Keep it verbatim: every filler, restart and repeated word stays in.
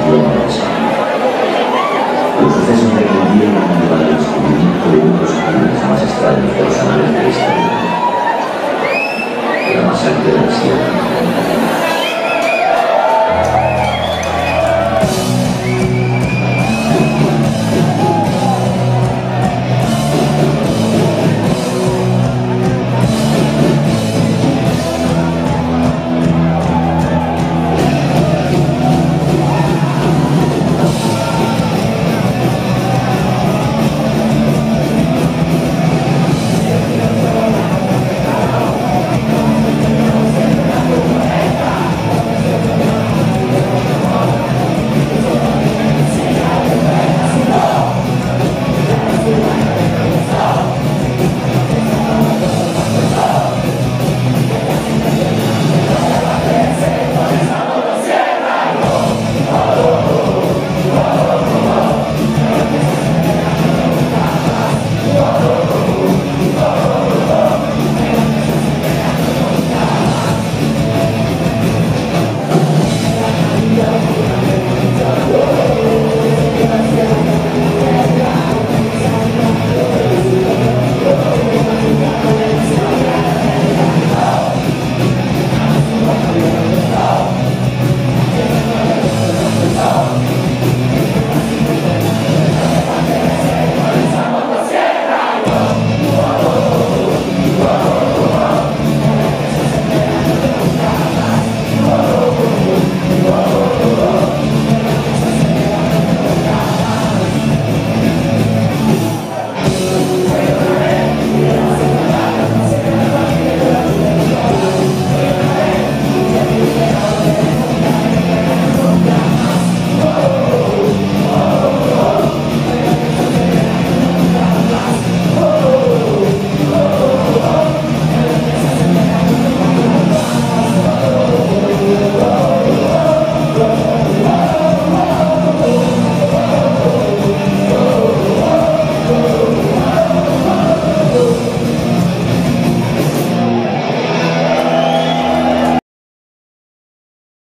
explosión de la escala. Los sucesos de aquel día han llevado al descubrimiento de uno de los crímenes más extraños de los anales de esta vida. La masacre de la sierra